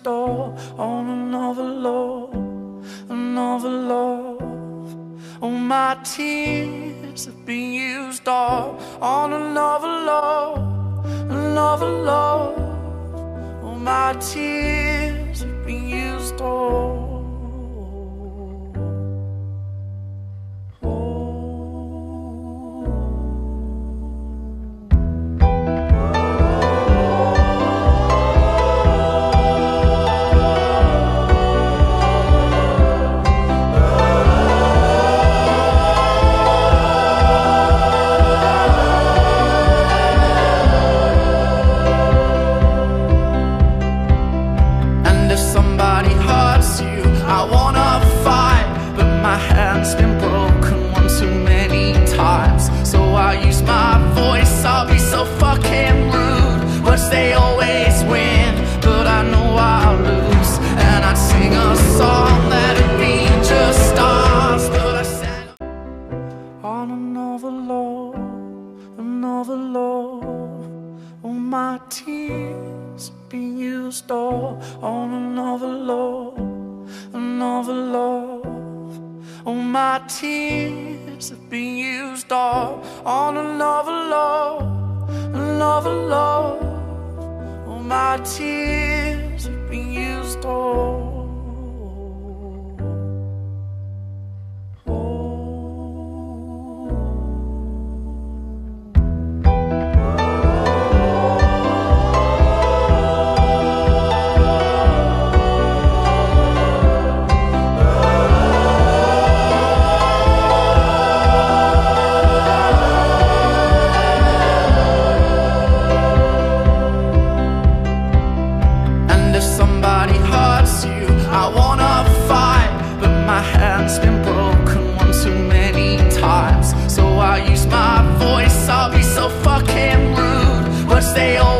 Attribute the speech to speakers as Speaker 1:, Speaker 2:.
Speaker 1: used on another love, another love. Oh, my tears have been used all on another love, another love. Oh, my tears have been used all. They always win, but I know I'll lose. And I'd sing a song that'd be just ours, but I sang on another love, another love. Oh, my tears have been used all on another love, another love. Oh, my tears have been used all on another love, another love. My tears have been used all. Hand's been broken one too many times, so I use my voice. I'll be so fucking rude. Words they all